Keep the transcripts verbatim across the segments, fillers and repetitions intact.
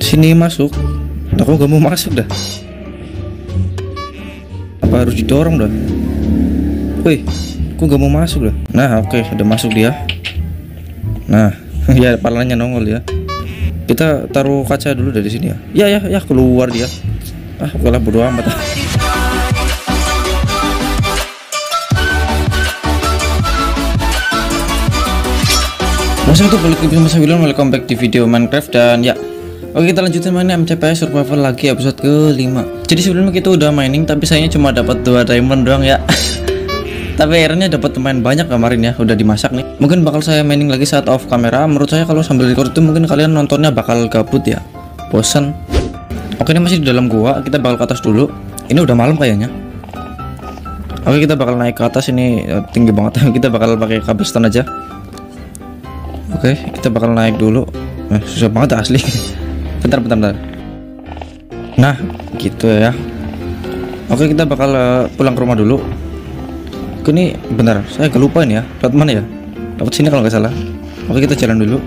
Sini masuk. Aku gak mau masuk dah. Apa harus didorong dah? Wih, aku gak mau masuk dah. Nah, oke, okay, udah masuk dia. Nah, ya palanya nongol ya. Kita taruh kaca dulu dari sini ya. Ya ya ya keluar dia. Ah, kalah bodo amat. Masih itu balik ke Mas William, welcome back di video Minecraft. Dan ya, oke, kita lanjutin mainnya M C P S Survival lagi episode ke lima. Jadi sebelumnya kita udah mining, tapi sayangnya cuma dapat dua diamond doang ya. Tapi akhirnya dapat lumayan banyak kemarin ya, udah dimasak nih. Mungkin bakal saya mining lagi saat off kamera. Menurut saya kalau sambil record itu mungkin kalian nontonnya bakal gabut ya, bosan. Oke, ini masih di dalam gua, kita bakal ke atas dulu. Ini udah malam kayaknya. Oke, kita bakal naik ke atas, ini tinggi banget. Kita bakal pakai cobblestone aja. Oke, kita bakal naik dulu. Eh, susah banget asli. Bentar, bentar, bentar. Nah, gitu ya. Oke, kita bakal uh, pulang ke rumah dulu. Oke, ini benar, saya gak lupa ini ya. Lewat mana ya? Lewat sini kalau nggak salah. Oke, kita jalan dulu.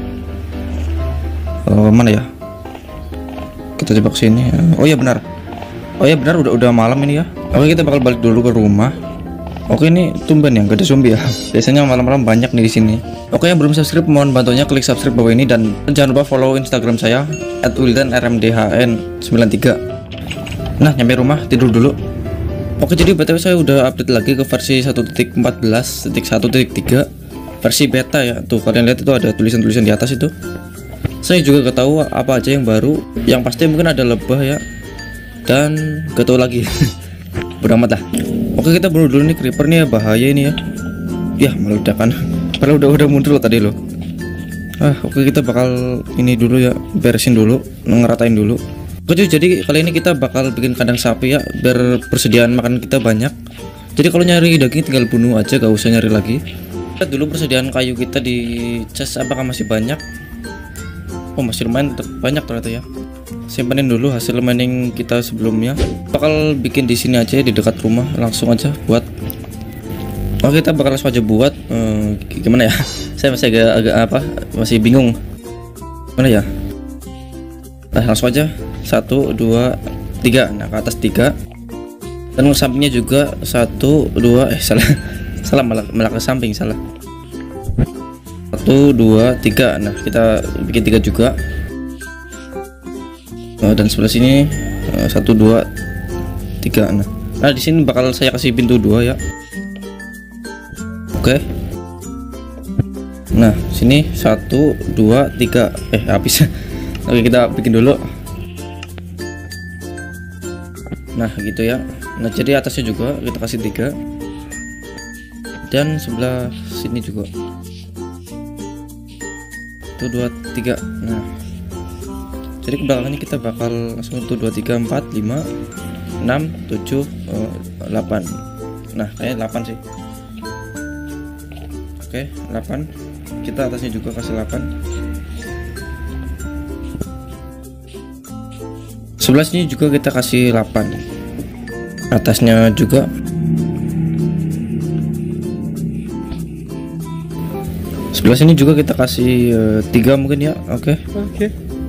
Oh, mana ya? Kita coba ke sini. Oh ya benar. Oh ya benar, udah udah malam ini ya. Oke, kita bakal balik dulu ke rumah. Oke, ini tumben ya, gak ada zombie ya. Biasanya malam-malam banyak nih di sini. Oke, yang belum subscribe mohon bantunya klik subscribe bawah ini dan jangan lupa follow Instagram saya at wildan r m d h n sembilan tiga. Nah, nyampe rumah tidur dulu. Oke, jadi btw saya udah update lagi ke versi satu titik empat belas titik satu titik tiga versi beta ya. Tuh kalian lihat itu ada tulisan-tulisan di atas itu. Saya juga gak tahu apa aja yang baru. Yang pasti mungkin ada lebah ya. Dan gak tahu lagi. Bodo amat dah. Oke, kita bunuh dulu nih creeper nih ya, bahaya ini ya. Ya meledakan. Padahal udah udah mundur loh tadi loh. Ah, oke, kita bakal ini dulu ya, beresin dulu, ngeratain dulu. Oke, jadi kali ini kita bakal bikin kandang sapi ya, biar persediaan makan kita banyak. Jadi kalau nyari daging tinggal bunuh aja, gak usah nyari lagi. Lihat dulu persediaan kayu kita di chest apakah masih banyak. Oh, masih lumayan, tetap banyak ternyata ya. Simpanin dulu hasil mining kita sebelumnya. Bakal bikin di sini aja di dekat rumah, langsung aja buat. Oh, kita bakal langsung aja buat. Hmm, gimana ya? Saya masih agak, agak apa? Masih bingung. Mana ya? Nah, langsung aja. Satu, dua, tiga. Nah, ke atas tiga. Dan ke sampingnya juga satu, dua. Eh, salah, salah malah, malah ke samping salah. Satu, dua, tiga. Nah, kita bikin tiga juga. Uh, dan sebelah sini uh, satu dua tiga. Nah, nah di sini bakal saya kasih pintu dua ya. Oke. Nah, sini satu dua tiga. Eh, habis. Oke, kita bikin dulu. Nah, gitu ya. Nah, jadi atasnya juga kita kasih tiga. Dan sebelah sini juga. Satu dua tiga. Nah. Jadi kebelakangannya kita bakal langsung satu dua tiga empat lima enam tujuh delapan. Nah, kayaknya delapan sih. Oke, delapan. Kita atasnya juga kasih delapan. Sebelah sini juga kita kasih delapan. Atasnya juga. Sebelah sini juga kita kasih uh, tiga mungkin ya. Oke. Oke.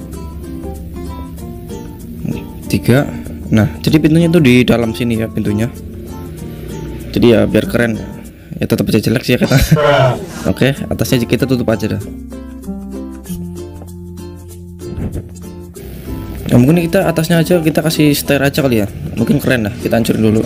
Tiga. Nah, jadi pintunya tuh di dalam sini ya pintunya. Jadi ya biar keren. Ya tetap aja jelek sih ya kata. Oke, atasnya kita tutup aja dah. Nah, mungkin kita atasnya aja kita kasih stair aja kali ya. Mungkin keren lah. Kita hancurin dulu.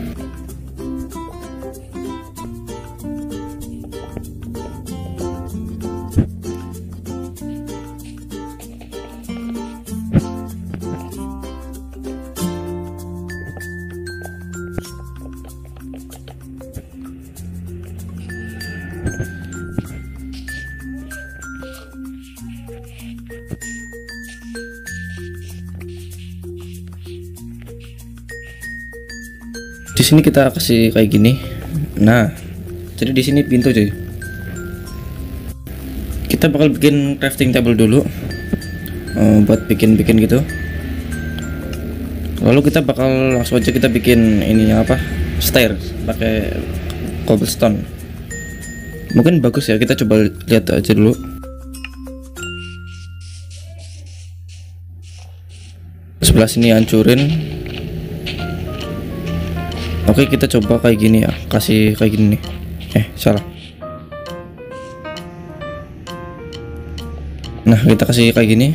Di sini kita kasih kayak gini. Nah, jadi di sini pintu cuy. Kita bakal bikin crafting table dulu, uh, buat bikin-bikin gitu. Lalu kita bakal langsung aja kita bikin ini apa? Stair pakai cobblestone. Mungkin bagus ya, kita coba lihat aja dulu. sebelah sini hancurin. Oke, kita coba kayak gini ya, kasih kayak gini nih. Eh, salah. Nah, kita kasih kayak gini.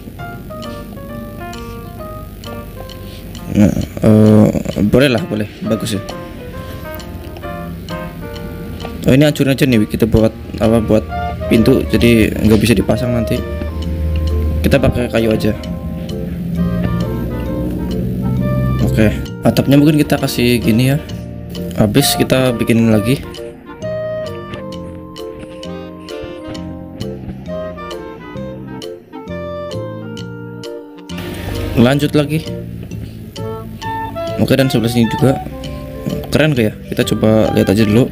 Nah, uh, boleh lah, boleh, bagus ya. Oh, ini hancurin aja nih, kita buat apa, buat pintu, jadi nggak bisa dipasang nanti. Kita pakai kayu aja. Oke, atapnya mungkin kita kasih gini ya. Habis kita bikin lagi. Lanjut lagi. Oke, dan sebelah sini juga keren kayak. Kita coba lihat aja dulu.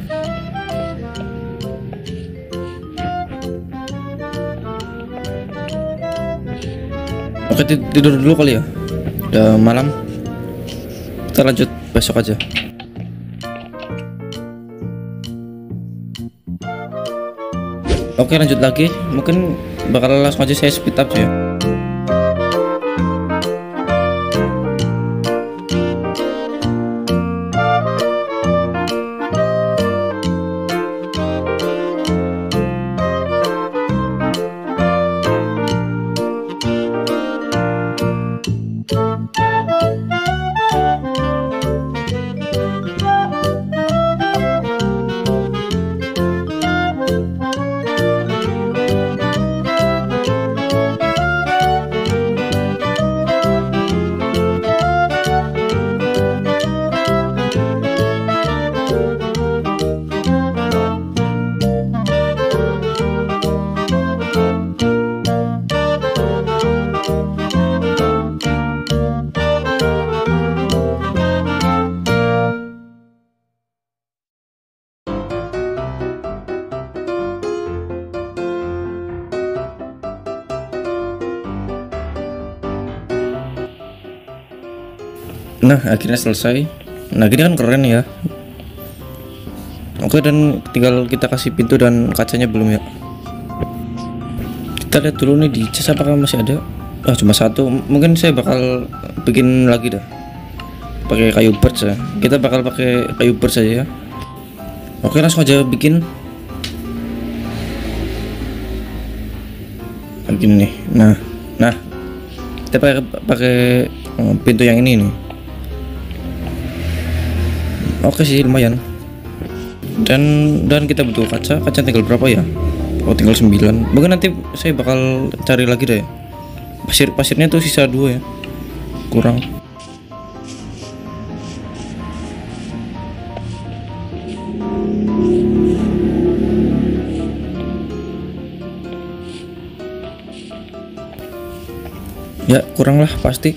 Oke, tidur dulu kali ya. Udah malam. Kita lanjut besok aja. Oke, lanjut lagi. Mungkin bakal langsung aja saya speed up ya. Nah, akhirnya selesai. Nah, gini kan keren ya. Oke, dan tinggal kita kasih pintu dan kacanya belum ya. Kita lihat dulu nih di cas apakah masih ada. Ah, cuma satu. Mungkin saya bakal bikin lagi dah. Pakai kayu birch ya. Kita bakal pakai kayu birch saja ya. Oke, langsung aja bikin. Kayak gini nih. Nah, nah. Kita pakai pakai pintu yang ini nih. Oke sih, lumayan. Dan dan kita butuh kaca. Kaca tinggal berapa ya? Oh, tinggal sembilan. Mungkin nanti saya bakal cari lagi deh. Pasir pasirnya tuh sisa dua ya. Kurang. Ya, kurang lah pasti.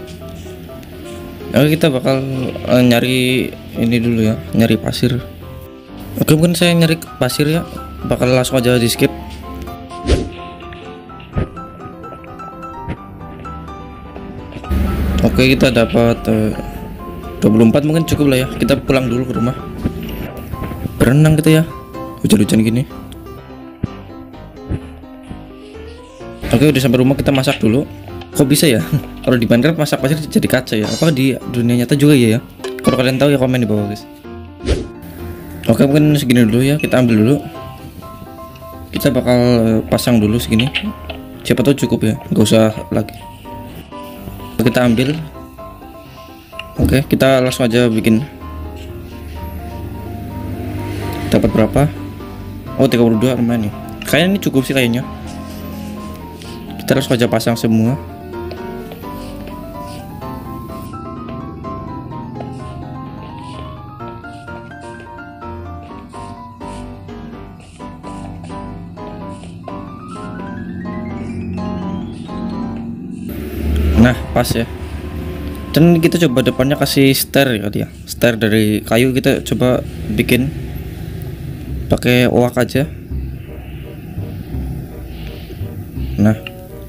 Oke, kita bakal uh, nyari ini dulu ya, nyari pasir. Oke, mungkin saya nyari pasir ya, bakal langsung aja di skip. Oke, kita dapat uh, dua puluh empat, mungkin cukup lah ya. Kita pulang dulu ke rumah. Berenang kita ya, hujan-hujan gini. Oke, udah sampai rumah, kita masak dulu. Kok bisa ya? Kalau di Minecraft masak pasir jadi kaca ya? Apa di dunia nyata juga ya? Ya? Kalau kalian tahu ya komen di bawah guys. Oke, mungkin segini dulu ya, kita ambil dulu. Kita bakal pasang dulu segini. Siapa tahu cukup ya, nggak usah lagi. Kita ambil. Oke, kita langsung aja bikin. Dapat berapa? Oh, tiga puluh dua lumayan nih. Kayaknya ini cukup sih kayaknya. Kita langsung aja pasang semua. Nah, pas ya. Dan kita coba depannya kasih stair ya dia. Stair dari kayu kita coba bikin pakai oak aja. Nah.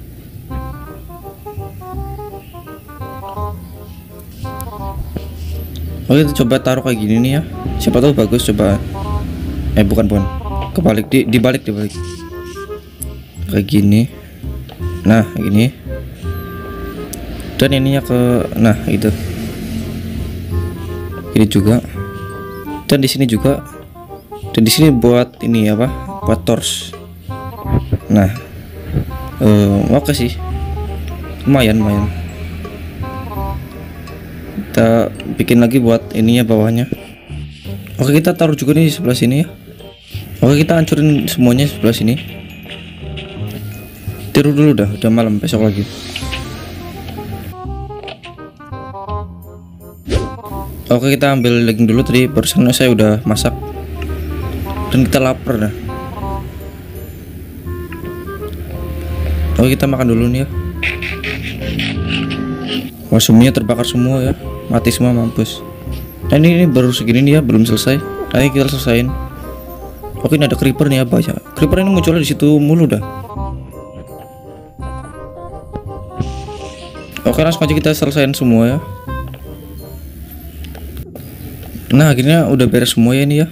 Oke, kita coba taruh kayak gini nih ya. Siapa tahu bagus, coba. Eh, bukan, bukan. Kebalik, di dibalik, dibalik. Kayak gini. Nah, gini. Dan ininya ke, nah itu. Ini juga. Dan di sini juga. Dan di sini buat ini apa? Buat torch. Nah, uh, oke sih. Lumayan, lumayan. Kita bikin lagi buat ininya bawahnya. Oke, kita taruh juga nih di sebelah sini ya. Oke, kita hancurin semuanya sebelah sini. Tiru dulu dah, udah malam, besok lagi. Oke, kita ambil daging dulu, tadi barusan saya udah masak. Dan kita lapar dah. Oke, kita makan dulu nih ya. Wah, semuanya terbakar semua ya. Mati semua, mampus. Nah ini, ini baru segini nih ya, belum selesai. Nanti kita selesain. Oke, ini ada creeper nih ya, banyak. Creeper ini munculnya di situ mulu dah. Oke, langsung aja kita selesain semua ya. Nah akhirnya udah beres semua ya ini ya.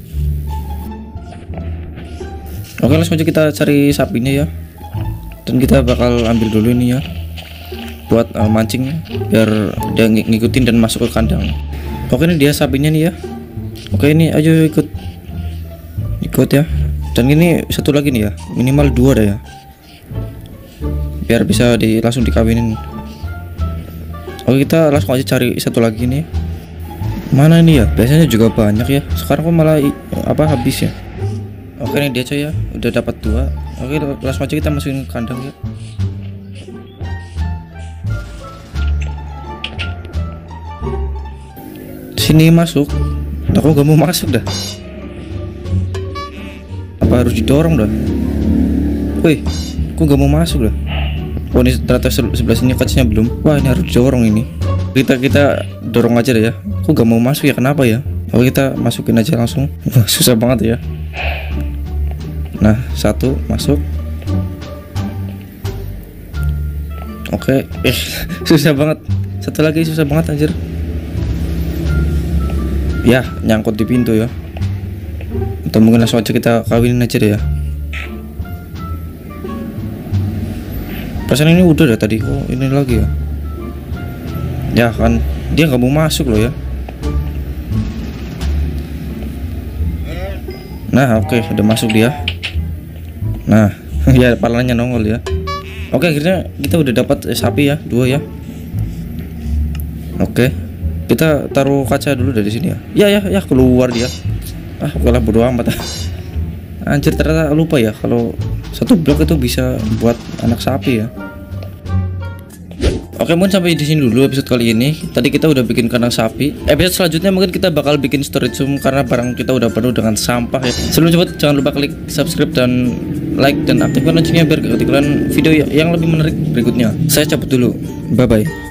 Oke, langsung aja kita cari sapinya ya. Dan kita bakal ambil dulu ini ya, buat uh, mancing biar dia ng ngikutin dan masuk ke kandang. Oke, ini dia sapinya nih ya. Oke, ini ayo ikut ikut ya. Dan ini satu lagi nih ya, minimal dua dah ya, biar bisa di langsung dikawinin. Oke, kita langsung aja cari satu lagi nih. Mana nih ya, biasanya juga banyak ya, sekarang kok malah apa habis ya. Oke, ini dia coy ya, udah dapat dua. Oke, langsung aja kita masukin ke kandang ya. Sini masuk. Aku gak mau masuk dah. Apa harus didorong dah? Wih, aku gak mau masuk dah. Oh, ini ternyata sebelah sini kacanya belum. Wah, ini harus didorong ini. Kita kita dorong aja deh ya. Aku gak mau masuk ya, kenapa ya? Oke, kita masukin aja langsung. Wah, susah banget ya. Nah, satu masuk. Oke, eh susah banget. Satu lagi susah banget anjir. Ya, nyangkut di pintu ya. Atau mungkin langsung aja kita kawinin aja deh ya. Perasaan ini udah deh tadi. Oh, ini lagi ya. Ya kan, dia nggak mau masuk loh ya. Nah, oke, okay, udah masuk dia. Nah, ya palanya nongol ya. Oke, akhirnya kita udah dapat eh, sapi ya, dua ya. Oke, kita taruh kaca dulu dari sini ya. Ya ya ya, keluar dia. Ah, kalah bodo amat. Anjir, ternyata lupa ya kalau satu blok itu bisa buat anak sapi ya. Oke, mungkin sampai di sini dulu episode kali ini. Tadi kita udah bikin kandang sapi. Episode selanjutnya mungkin kita bakal bikin storage room karena barang kita udah penuh dengan sampah ya. Sebelum cepet, jangan lupa klik subscribe dan like dan aktifkan loncengnya biar gak ketinggalan video yang lebih menarik berikutnya. Saya cabut dulu. Bye bye.